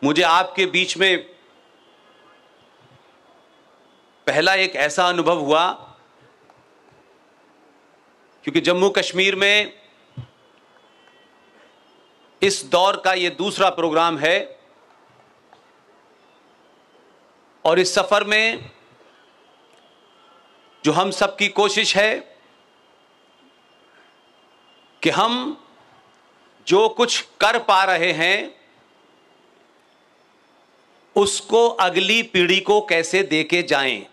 मुझे आपके बीच में पहला एक ऐसा अनुभव हुआ, क्योंकि जम्मू कश्मीर में इस दौर का ये दूसरा प्रोग्राम है और इस सफर में जो हम सबकी कोशिश है कि हम जो कुछ कर पा रहे हैं उसको अगली पीढ़ी को कैसे देके जाएं।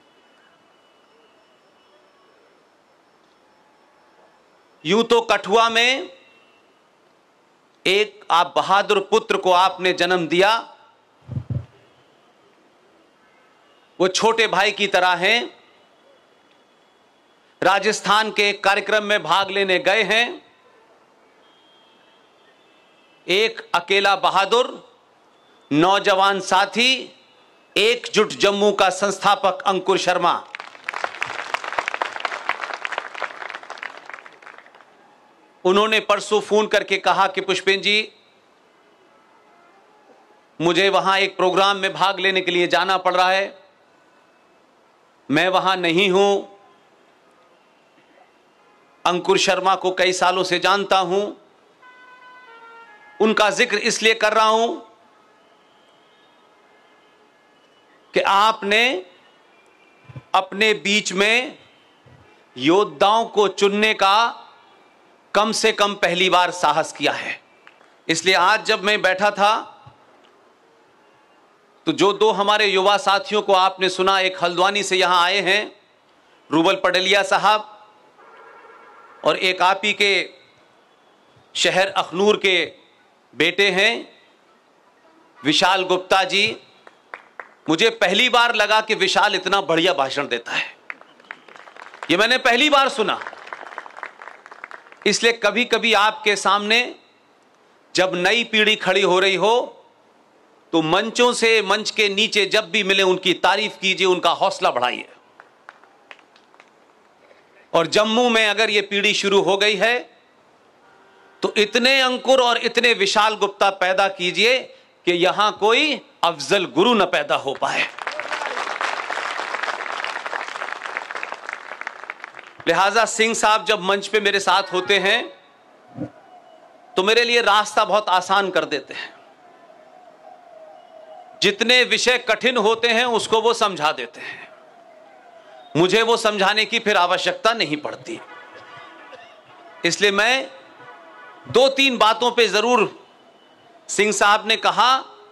यूं तो कठुआ में एक आप बहादुर पुत्र को आपने जन्म दिया, वो छोटे भाई की तरह हैं। राजस्थान के एक कार्यक्रम में भाग लेने गए हैं। एक अकेला बहादुर नौजवान साथी, एकजुट जम्मू का संस्थापक अंकुर शर्मा, उन्होंने परसों फोन करके कहा कि पुष्पेन जी, मुझे वहां एक प्रोग्राम में भाग लेने के लिए जाना पड़ रहा है, मैं वहां नहीं हूं। अंकुर शर्मा को कई सालों से जानता हूं, उनका जिक्र इसलिए कर रहा हूं कि आपने अपने बीच में योद्धाओं को चुनने का कम से कम पहली बार साहस किया है। इसलिए आज जब मैं बैठा था तो जो दो हमारे युवा साथियों को आपने सुना, एक हल्द्वानी से यहां आए हैं रूबल पडलिया साहब, और एक आप ही के शहर अखनूर के बेटे हैं विशाल गुप्ता जी। मुझे पहली बार लगा कि विशाल इतना बढ़िया भाषण देता है, ये मैंने पहली बार सुना। इसलिए कभी कभी आपके सामने जब नई पीढ़ी खड़ी हो रही हो तो मंचों से, मंच के नीचे जब भी मिले उनकी तारीफ कीजिए, उनका हौसला बढ़ाइए। और जम्मू में अगर ये पीढ़ी शुरू हो गई है तो इतने अंकुर और इतने विशाल गुप्ता पैदा कीजिए कि यहां कोई अफजल गुरु न पैदा हो पाए। लिहाजा सिंह साहब जब मंच पे मेरे साथ होते हैं तो मेरे लिए रास्ता बहुत आसान कर देते हैं। जितने विषय कठिन होते हैं उसको वो समझा देते हैं, मुझे वो समझाने की फिर आवश्यकता नहीं पड़ती। इसलिए मैं दो तीन बातों पे जरूर, सिंह साहब ने कहा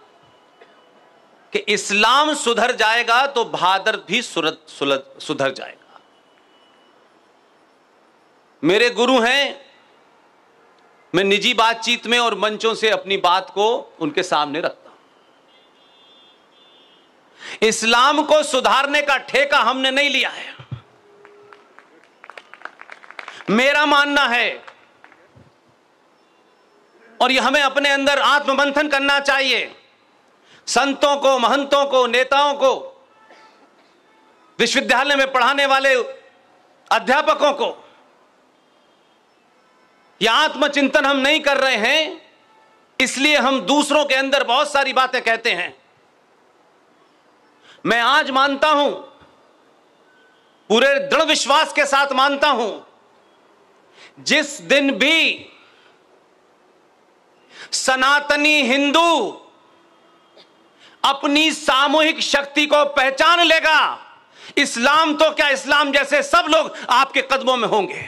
कि इस्लाम सुधर जाएगा तो भादर भी सुधर जाएगा। मेरे गुरु हैं, मैं निजी बातचीत में और मंचों से अपनी बात को उनके सामने रखता हूं। इस्लाम को सुधारने का ठेका हमने नहीं लिया है। मेरा मानना है, और यह हमें अपने अंदर आत्ममंथन करना चाहिए, संतों को, महंतों को, नेताओं को, विश्वविद्यालय में पढ़ाने वाले अध्यापकों को, यह आत्मचिंतन हम नहीं कर रहे हैं, इसलिए हम दूसरों के अंदर बहुत सारी बातें कहते हैं। मैं आज मानता हूं, पूरे दृढ़ विश्वास के साथ मानता हूं, जिस दिन भी सनातनी हिंदू अपनी सामूहिक शक्ति को पहचान लेगा, इस्लाम तो क्या, इस्लाम जैसे सब लोग आपके कदमों में होंगे।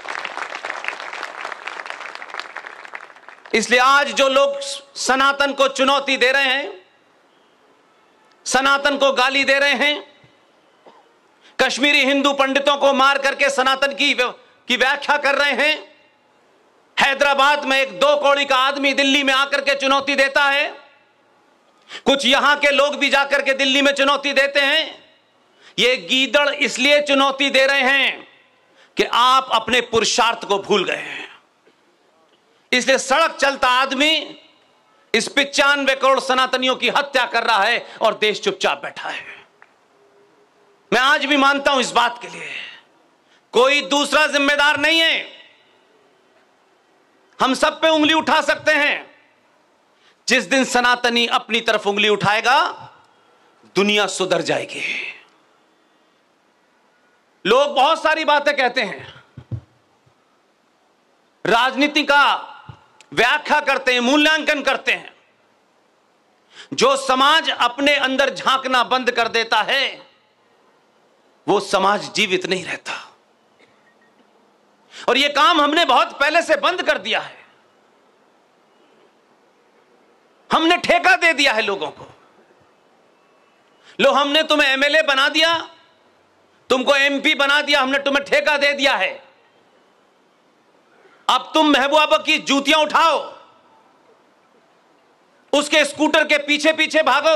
इसलिए आज जो लोग सनातन को चुनौती दे रहे हैं, सनातन को गाली दे रहे हैं, कश्मीरी हिंदू पंडितों को मार करके सनातन की व्याख्या कर रहे हैं, हैदराबाद में एक 2 कौड़ी का आदमी दिल्ली में आकर के चुनौती देता है, कुछ यहां के लोग भी जाकर के दिल्ली में चुनौती देते हैं। ये गीदड़ इसलिए चुनौती दे रहे हैं कि आप अपने पुरुषार्थ को भूल गए हैं। इसलिए सड़क चलता आदमी इस 95 करोड़ सनातनियों की हत्या कर रहा है और देश चुपचाप बैठा है। मैं आज भी मानता हूं इस बात के लिए कोई दूसरा जिम्मेदार नहीं है। हम सब पे उंगली उठा सकते हैं, जिस दिन सनातनी अपनी तरफ उंगली उठाएगा दुनिया सुधर जाएगी। लोग बहुत सारी बातें कहते हैं, राजनीति का व्याख्या करते हैं, मूल्यांकन करते हैं। जो समाज अपने अंदर झांकना बंद कर देता है वो समाज जीवित नहीं रहता, और यह काम हमने बहुत पहले से बंद कर दिया है। हमने ठेका दे दिया है लोगों को। लो, हमने तुम्हें एमएलए बना दिया, तुमको एमपी बना दिया, हमने तुम्हें ठेका दे दिया है। अब तुम महबूबा की जूतियां उठाओ, उसके स्कूटर के पीछे पीछे भागो।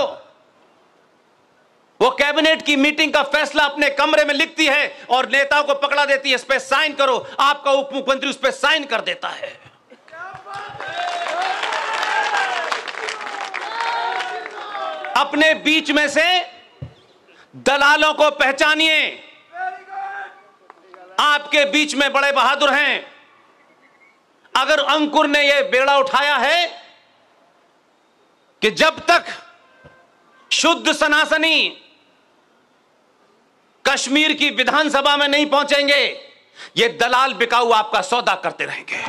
वो कैबिनेट की मीटिंग का फैसला अपने कमरे में लिखती है और नेताओं को पकड़ा देती है, इस पे साइन करो। आपका उप मुख्यमंत्री उस पे साइन कर देता है। अपने बीच में से दलालों को पहचानिए। आपके बीच में बड़े बहादुर हैं। अगर अंकुर ने यह बेड़ा उठाया है कि जब तक शुद्ध सनातनी कश्मीर की विधानसभा में नहीं पहुंचेंगे, ये दलाल बिकाऊ आपका सौदा करते रहेंगे।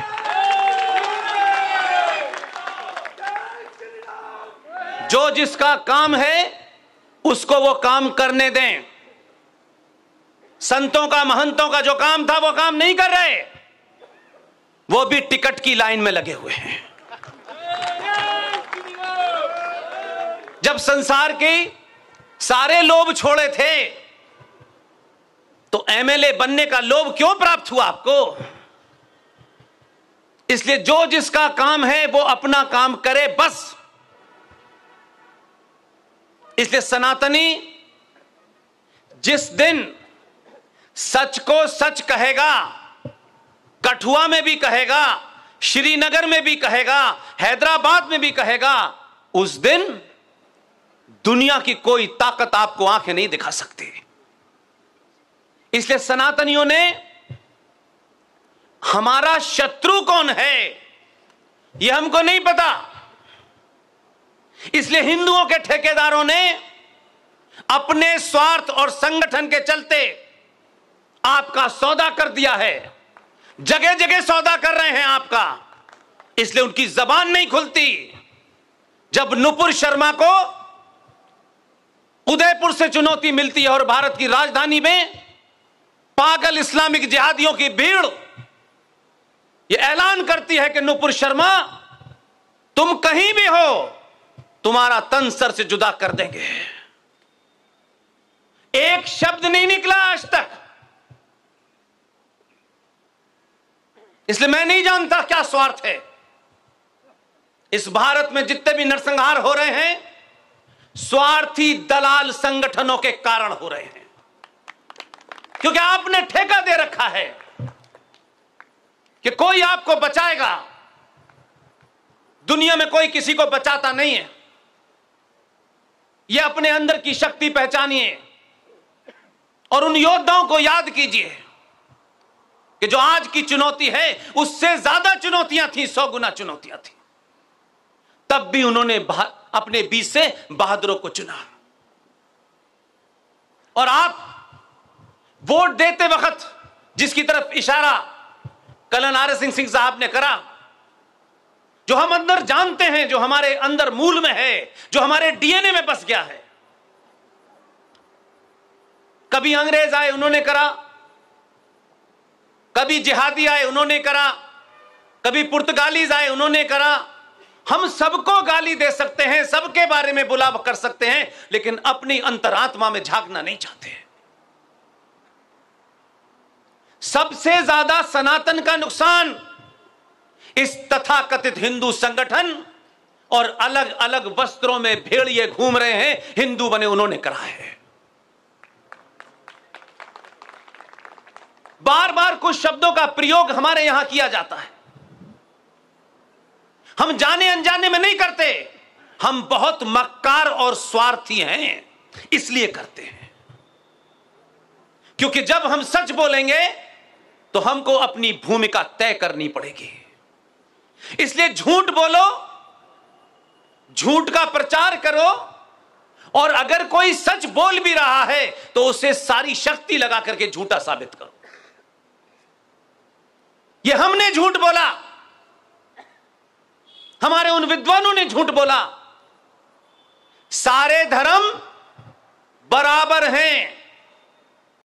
जो जिसका काम है उसको वो काम करने दें। संतों का, महंतों का जो काम था वो काम नहीं कर रहे, वो भी टिकट की लाइन में लगे हुए हैं। जब संसार के सारे लोभ छोड़े थे तो एमएलए बनने का लोभ क्यों प्राप्त हुआ आपको? इसलिए जो जिसका काम है वो अपना काम करे बस। इसलिए सनातनी जिस दिन सच को सच कहेगा, कठुआ में भी कहेगा, श्रीनगर में भी कहेगा, हैदराबाद में भी कहेगा, उस दिन दुनिया की कोई ताकत आपको आंखें नहीं दिखा सकती। इसलिए सनातनियों ने हमारा शत्रु कौन है यह हमको नहीं पता। इसलिए हिंदुओं के ठेकेदारों ने अपने स्वार्थ और संगठन के चलते आपका सौदा कर दिया है। जगह जगह सौदा कर रहे हैं आपका, इसलिए उनकी जबान नहीं खुलती। जब नुपुर शर्मा को उदयपुर से चुनौती मिलती है और भारत की राजधानी में पागल इस्लामिक जिहादियों की भीड़ यह ऐलान करती है कि नुपुर शर्मा तुम कहीं भी हो, तुम्हारा तन सर से जुदा कर देंगे, एक शब्द नहीं निकला आज तक। इसलिए मैं नहीं जानता क्या स्वार्थ है। इस भारत में जितने भी नरसंहार हो रहे हैं स्वार्थी दलाल संगठनों के कारण हो रहे हैं, क्योंकि आपने ठेका दे रखा है कि कोई आपको बचाएगा। दुनिया में कोई किसी को बचाता नहीं है। यह अपने अंदर की शक्ति पहचानिए और उन योद्धाओं को याद कीजिए कि जो आज की चुनौती है उससे ज्यादा चुनौतियां थी, 100 गुना चुनौतियां थी। तब भी उन्होंने अपने बीच से बहादुरों को चुना। और आप वोट देते वक्त जिसकी तरफ इशारा कल नारे सिंह साहब ने करा, जो हम अंदर जानते हैं, जो हमारे अंदर मूल में है, जो हमारे डीएनए में बस गया है। कभी अंग्रेज आए उन्होंने करा, कभी जिहादी आए उन्होंने करा, कभी पुर्तगालीज आए उन्होंने करा। हम सबको गाली दे सकते हैं, सबके बारे में बुला कर सकते हैं, लेकिन अपनी अंतरात्मा में झांकना नहीं चाहते। सबसे ज्यादा सनातन का नुकसान इस तथाकथित हिंदू संगठन और अलग अलग वस्त्रों में भेड़िए घूम रहे हैं हिंदू बने उन्होंने करा है। बार बार कुछ शब्दों का प्रयोग हमारे यहां किया जाता है, हम जाने अनजाने में नहीं करते। हम बहुत मक्कार और स्वार्थी हैं इसलिए करते हैं, क्योंकि जब हम सच बोलेंगे तो हमको अपनी भूमिका तय करनी पड़ेगी। इसलिए झूठ बोलो झूठ का प्रचार करो, और अगर कोई सच बोल भी रहा है तो उसे सारी शक्ति लगा करके झूठा साबित करो। यह हमने झूठ बोला, हमारे उन विद्वानों ने झूठ बोला। सारे धर्म बराबर हैं,